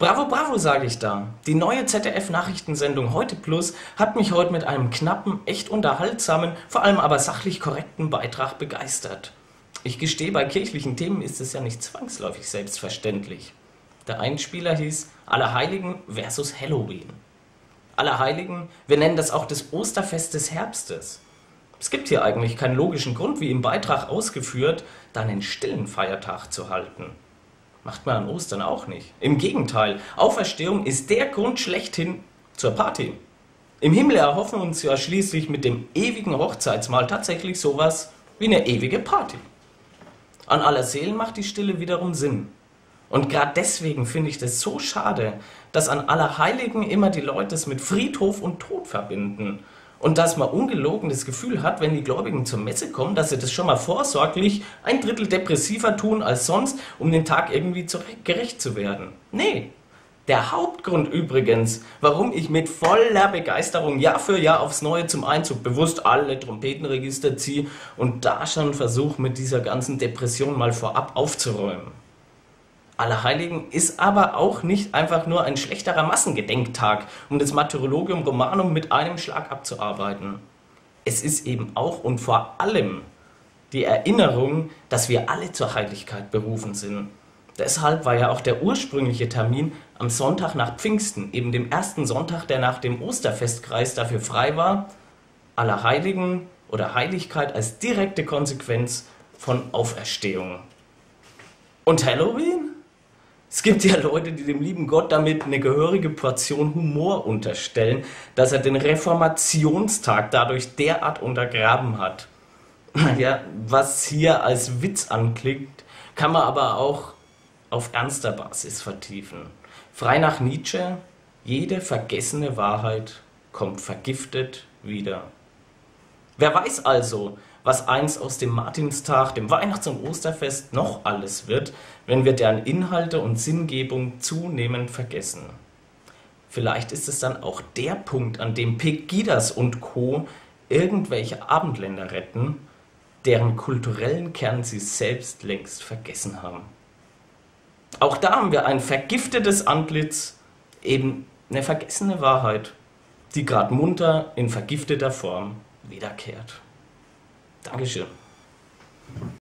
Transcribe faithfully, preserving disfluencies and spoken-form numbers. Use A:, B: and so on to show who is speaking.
A: Bravo, bravo, sage ich da. Die neue Z D F-Nachrichtensendung Heute Plus hat mich heute mit einem knappen, echt unterhaltsamen, vor allem aber sachlich korrekten Beitrag begeistert. Ich gestehe, bei kirchlichen Themen ist es ja nicht zwangsläufig selbstverständlich. Der Einspieler hieß Allerheiligen versus Halloween. Allerheiligen, wir nennen das auch das Osterfest des Herbstes. Es gibt hier eigentlich keinen logischen Grund, wie im Beitrag ausgeführt, dann einen stillen Feiertag zu halten. Macht man an Ostern auch nicht. Im Gegenteil, Auferstehung ist der Grund schlechthin zur Party. Im Himmel erhoffen uns ja schließlich mit dem ewigen Hochzeitsmahl tatsächlich sowas wie eine ewige Party. An Allerseelen macht die Stille wiederum Sinn. Und gerade deswegen finde ich das so schade, dass an Allerheiligen immer die Leute es mit Friedhof und Tod verbinden. Und dass man ungelogen das Gefühl hat, wenn die Gläubigen zur Messe kommen, dass sie das schon mal vorsorglich ein Drittel depressiver tun als sonst, um den Tag irgendwie gerecht zu werden. Nee, der Hauptgrund übrigens, warum ich mit voller Begeisterung Jahr für Jahr aufs Neue zum Einzug bewusst alle Trompetenregister ziehe und da schon versuche, mit dieser ganzen Depression mal vorab aufzuräumen. Allerheiligen ist aber auch nicht einfach nur ein schlechterer Massengedenktag, um das Martyrologium Romanum mit einem Schlag abzuarbeiten. Es ist eben auch und vor allem die Erinnerung, dass wir alle zur Heiligkeit berufen sind. Deshalb war ja auch der ursprüngliche Termin am Sonntag nach Pfingsten, eben dem ersten Sonntag, der nach dem Osterfestkreis dafür frei war, Allerheiligen oder Heiligkeit als direkte Konsequenz von Auferstehung. Und Halloween? Es gibt ja Leute, die dem lieben Gott damit eine gehörige Portion Humor unterstellen, dass er den Reformationstag dadurch derart untergraben hat. Ja, was hier als Witz anklingt, kann man aber auch auf ernster Basis vertiefen. Frei nach Nietzsche, jede vergessene Wahrheit kommt vergiftet wieder. Wer weiß also, was einst aus dem Martinstag, dem Weihnachts- und Osterfest noch alles wird, wenn wir deren Inhalte und Sinngebung zunehmend vergessen. Vielleicht ist es dann auch der Punkt, an dem Pegidas und Co. irgendwelche Abendländer retten, deren kulturellen Kern sie selbst längst vergessen haben. Auch da haben wir ein vergiftetes Antlitz, eben eine vergessene Wahrheit, die gerade munter in vergifteter Form wiederkehrt. Dankeschön.